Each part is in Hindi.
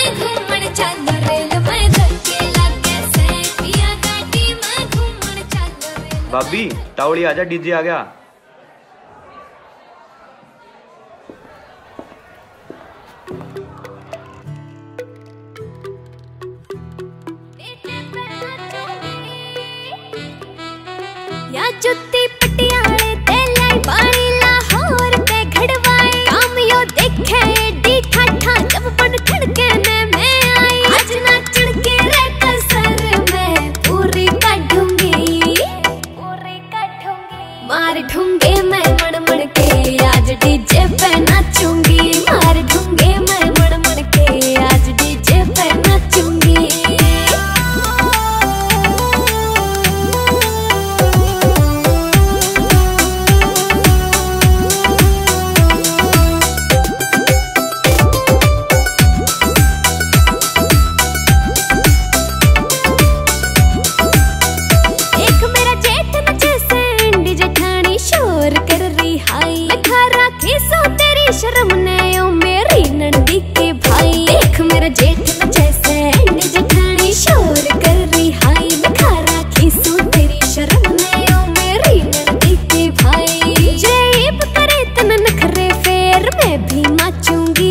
में घूमन चल रेल में धक्के लगे से पिया गाड़ी में घूमन चल रेल। भाभी टावड़ी आजा, डीजे आ गया। या जुत्ती पटियाले ते लाई बाणी लाहौर पे घड़वाए काम यो देखे डी ठाठा जब बन खड़के ने मैं आई आज ना चढ़के रे कसर में पूरी काटूंगी मार ढूंगे मैं मण मण के आज डीजे पे नाचूंगी मार ढूंगे मैं मण मण के आज डीजे पे नाचूंगी। शर्म ने ओ मेरी नंदी के भाई देख मेरा जेठ न जैसे जेठानी शोर कर रही हाय दिखा राखी सू तेरी शर्म ने ओ मेरी नंदी के भाई जेब करे तन नखरे फेर मैं भी नाचूंगी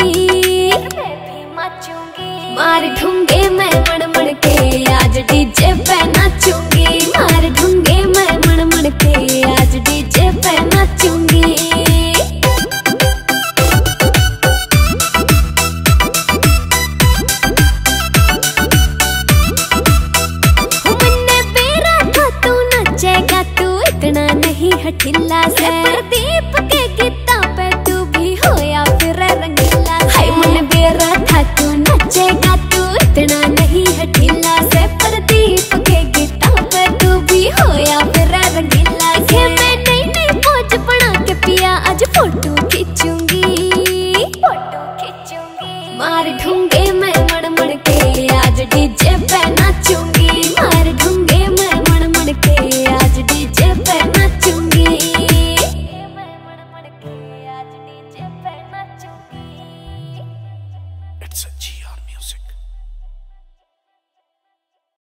मार ढूंगे मैं मण मण के आज डीजे पे नाचूंगी मार ढूंगे मैं मण मण के आज डीजे पे नाचूंगी। हठिल्ला से प्रदीप के गीता पे तू भी होया फिर रंगीला हाय मन बेरा था तू नचेगा तू इतना नहीं हठिल्ला से प्रदीप के गीता पे तू भी होया फिर रंगीला के मैं नई नई पोज बना के पिया आज फोटो खींचूंगी मार ढूंगे मैं मण मण के आज डीजे